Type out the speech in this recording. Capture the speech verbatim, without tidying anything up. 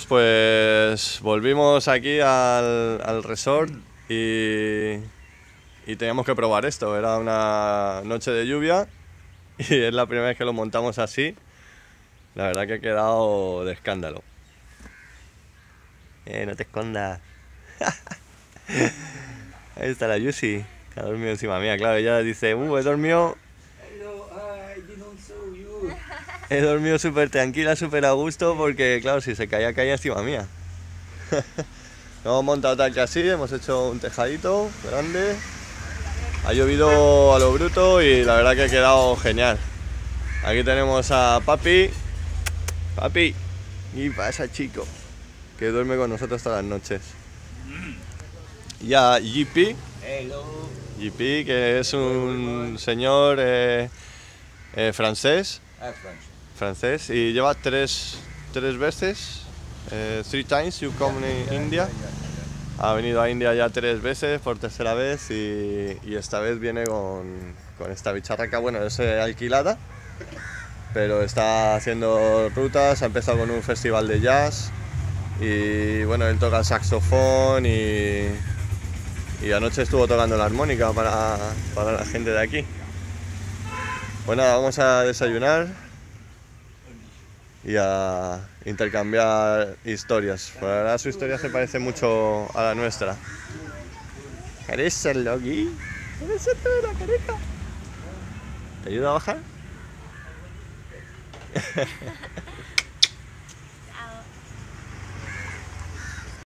pues volvimos aquí al, al resort y, y teníamos que probar esto. Era una noche de lluvia y es la primera vez que lo montamos así. La verdad que ha quedado de escándalo. Eh, no te escondas. Ahí está la Yusi, que ha dormido encima mía. Claro, ella dice, uh, he dormido... Hello, I didn't saw you. He dormido súper tranquila, súper a gusto, porque claro, si se caía, caía encima mía. Lo hemos montado tal que así, hemos hecho un tejadito grande. Ha llovido a lo bruto y la verdad que ha quedado genial. Aquí tenemos a Papi. Papi, ¿qué pasa, chico? Que duerme con nosotros todas las noches. Y a G P. Hello. G P, que es un señor eh, eh, francés. Ah, French. francés y lleva tres, tres veces, eh, three times you come in India. Ha venido a India ya tres veces, por tercera vez, y, y esta vez viene con, con esta bicharraca, bueno, es eh, alquilada, pero está haciendo rutas, ha empezado con un festival de jazz, y bueno, él toca el saxofón y, y anoche estuvo tocando la armónica para, para la gente de aquí. Pues nada, vamos a desayunar y a intercambiar historias. Por ahora su historia se parece mucho a la nuestra. ¿Eres el Logi? ¿Eres el de la careca? ¿Te ayuda a bajar?